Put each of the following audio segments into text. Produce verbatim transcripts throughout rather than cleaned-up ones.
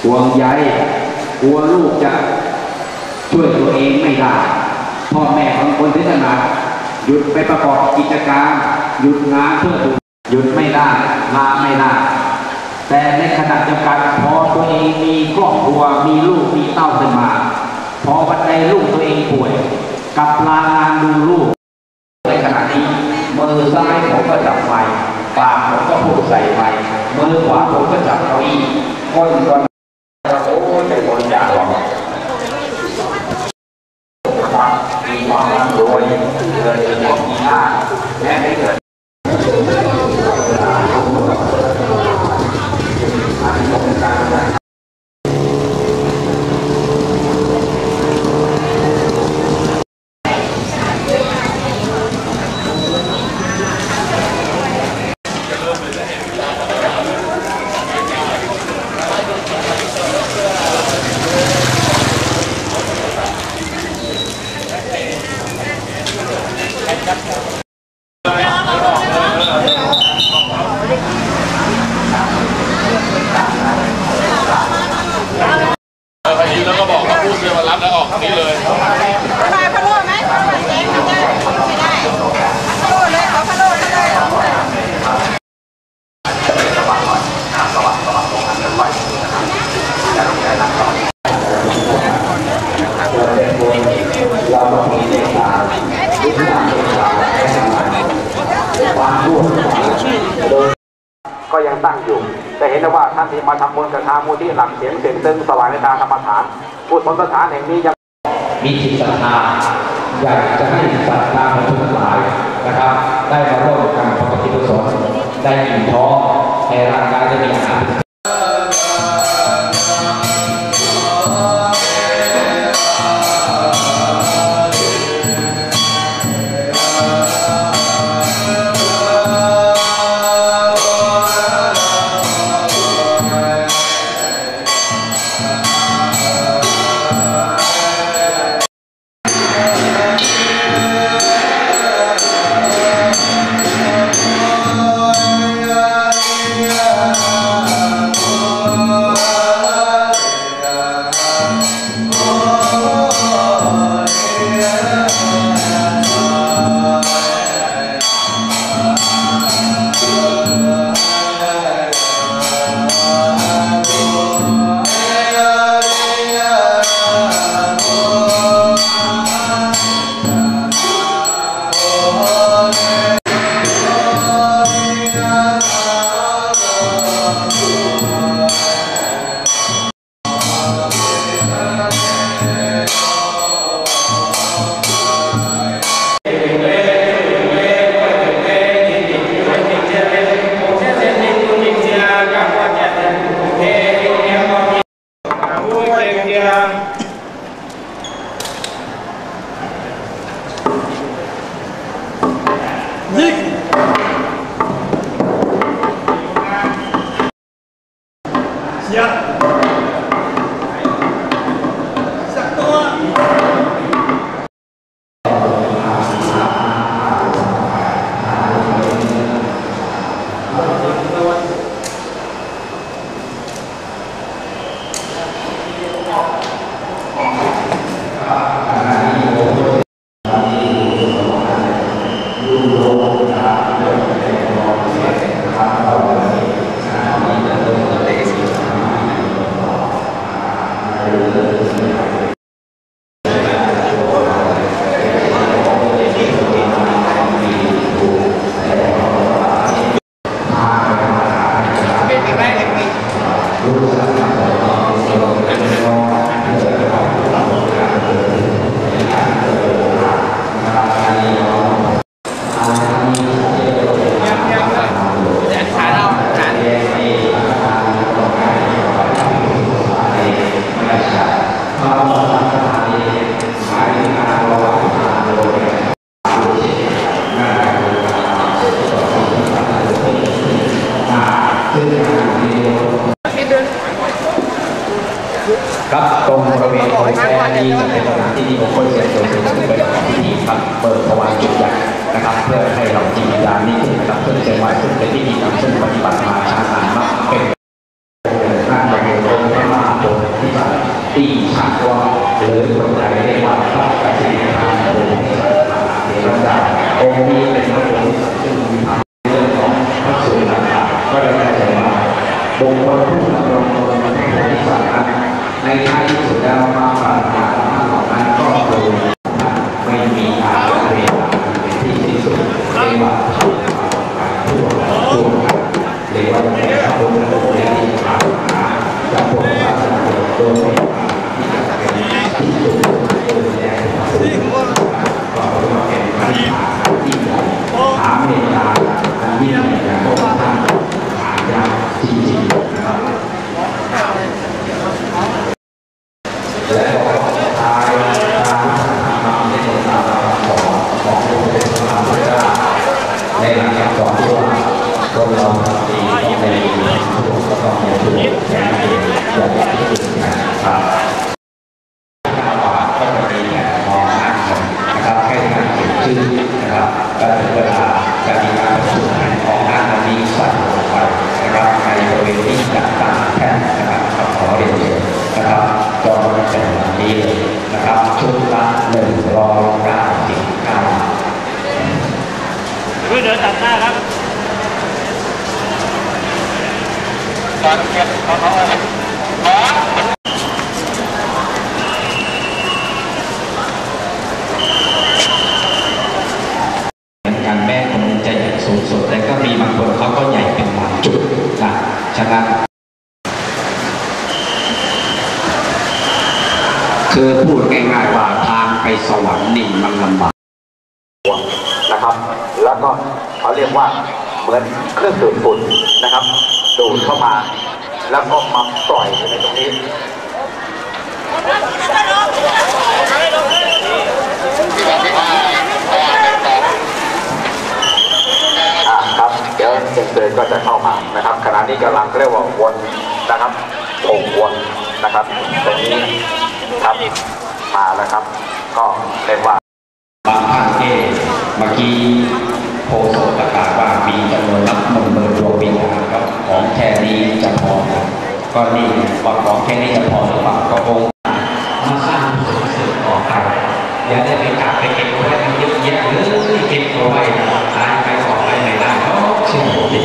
ห่วงใยกลัวลูกจะช่วยตัวเองไม่ได้พ่อแม่บางคนถึงขนาดหยุดไปประกอบกิจการหยุดงานเพื่อดูหยุดไม่ได้ลาไม่ได้แต่ในขณะเดียวกันพอตัวเองมีครอบครัวมีลูกมีเต้าขึ้นมาพอวันใดลูกตัวเองป่วยกับลางานดูลูกในขณะนี้มือซ้ายผมก็จับไฟปากผมก็พูดใส่ไฟมือขวาผมก็จับเก้าอี้ก้นก็โอ้ใจบริจาคหรอกมีความร่ำรวยเกิดเป็นของมีค่าแม้ไม่เกิดแล้วก็บอกว่าพูดเรื่องมารับแล้วออกนี่เลยพะโล้พะโล้ไหมพะโล้เจ๊ไม่ได้ไม่ได้พะโล้เลยเอาพะโล้เลยเราต้องมีเลขาที่ทำเลขาให้ทำงานความรู้ก็ยังตั้งอยู่แต่เห็นได้ว่าท่านที่มาทำบุญกับทางมูลที่หลักเสียงเสียงตึงสวายในทางธรรมฐานพุทธสถานแห่งนี้ยังมีจิตศรัทธาอยากจะให้ศรัทธาของทุกหลายนะครับได้มาร่วมกันทำกิจกุศลได้อิ่มท้องในร่างกายได้มีอาหารครับตรงบริเวณโรงแรมนี้จะเป็นสถานที่ที่ผมคนเสียตัวซึ่งเป็นของพิธีครับเปิดถวายจุดใหญ่นะครับเพื่อให้เราจิตวิญญาณนี้ขึ้นนะครับเพื่อเชิญไว้ซึ่งเป็นพิธีกรรมซึ่งปฏิบัติมาช้านานมากเป็นท่านบริเวณโรงแรมมาโบที่ชักว่าหรือคนใดได้ว่าพระกฐินทานโอเทระดาองค์นี้เป็นพระโพธิสัตว์ซึ่งมีธรรมเรื่องของพระสูตรต่างๆก็ได้เข้าใจว่าบุคคลผู้ดำรงตนเป็นพระโพธิสัตว์นั้นในท้ายที่สุดแล้วความปรารถนาของท่านเหล่านั้นก็คือไม่มีการเวลาเป็นที่สิ้นสุดเรียกว่าทุกข์การทั่วทั่วเรียกว่าเป็นพระพุทธเจ้าที่ปรารถนาจะพ้นจากสังโยชน์โดยที่จะเป็นที่สุดโดยแท้ก็เรียกว่าเป็นพระนิพพานที่ใหญ่หาเมตตาอันยิ่งใหญ่จากพระองค์ท่านหายากจริงๆนะครับและก็ทายทางธรรมในตามคำสอนของพระพุทธเจ้าในหลักคำสอนที่ว่าคนเราทำดีต้องไม่ดีถูกก็ต้องไม่ถูกแค่นั้นเองอย่าไปคิดถึงนะครับก็จะมีแค่มองหน้ากันนะครับแค่การเขียนชื่อนะครับก็ถึงเวลาจะมีการประชุมของหน้ามีสัตว์ลงไปนะครับในบริเวณที่จัดตั้งแท่นนะครับขอเรียนเชิญนะครับจองวันแต่วันนี้เลยนะครับชุดละหนึ่งร้อยเก้าสิบเก้าเพื่อเดินตัดหน้าครับการเก็บของเขาอะไรการแม่คนนึงจะใหญ่สูงสุดแต่ก็มีบางคนเขาก็ใหญ่เป็นบางจุดนะฉะนั้นคือพูดง่ายๆว่าทางไปสวรรค์นี่มันลำบากนะครับแล้วก็เขาเรียกว่าเหมือนเครื่องดูดฝุ่นนะครับดูดเข้ามาแล้วก็มาปล่อยในตรงนี้อ่าครับเดี๋ยวเซ็นเซอร์ก็จะเข้ามานะครับขณะนี้กำลังเรียกว่าวนนะครับโป่งวนนะครับตรงนี้ครับมาแล้วครับก็เรียกว่าบางท่านเอเมื่อกี้โพสต์ประกาศว่ามีจำนวนนับหมื่นหมื่นดวงวิญญาณครับของแค่นี้จะพอก็นี่ว่าของแค่นี้จะพอหรือเปล่าก็คงมาสร้างสุขสืบต่อไปอย่าได้ไปกลับไปเก็บไว้เยอะแยะหรือเก็บเอาไว้ตายไปออกไปไหนได้ก็เชื่อผมดิ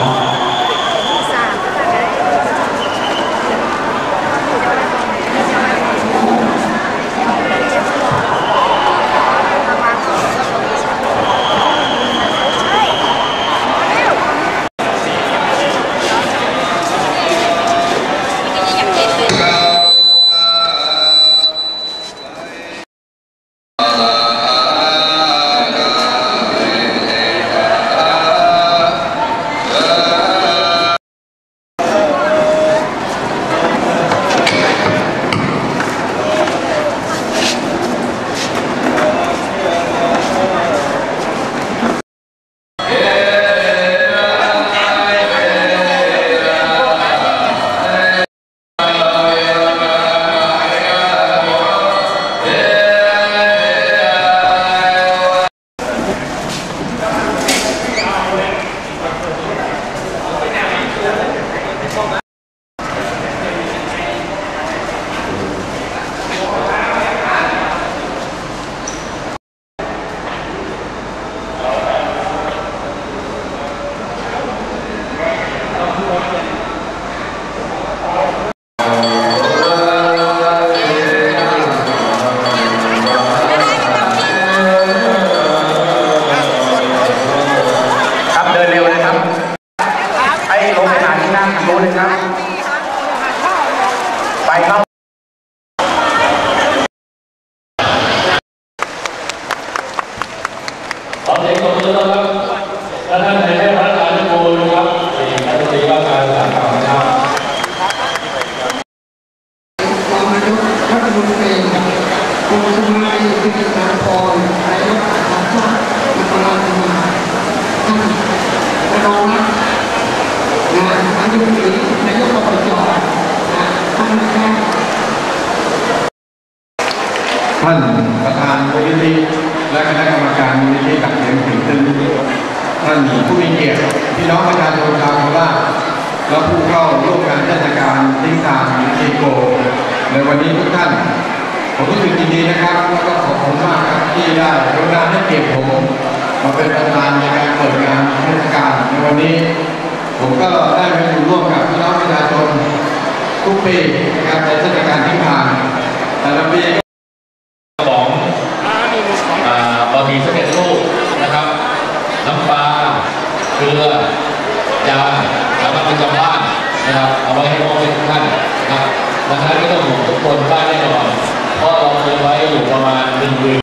ท่านประธานมูลนิธิและคณะกรรมการมูลนิธิตักเตือนถึงตึงท่านผู้มีเกียรติพี่น้องประชาชนชาวโคราชและผู้เข้าร่วมงานเทศกาลติ้งตามมิจิโกในวันนี้ทุกท่านผมรู้สึกยินดีนะครับแล้วก็ขอบคุณมากครับที่ได้กรุณาให้เกียรติผมมาเป็นประธานในการเปิดงานเทศกาลในวันนี้ผมก็ได้มาอยู่ร่วมกับพี่น้องประชาชนทุกปีนะครับในเทศกาลที่ผ่านแต่ละปีของบะหมี่สำเร็จรูปนะครับน้ำปลาเกลือยาสามัญประจำบ้านนะครับเอาไว้ให้มอบให้ทุกท่านนะครับราคาไม่ต้องห่วงทุกคนได้แน่นอนเพราะเราเตรียมไว้อยู่ประมาณหนึ่งหมื่น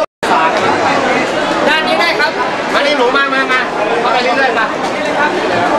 ด้านนี้ได้ครับมานี่หนูมามามาเข้าไปเรื่อยๆมา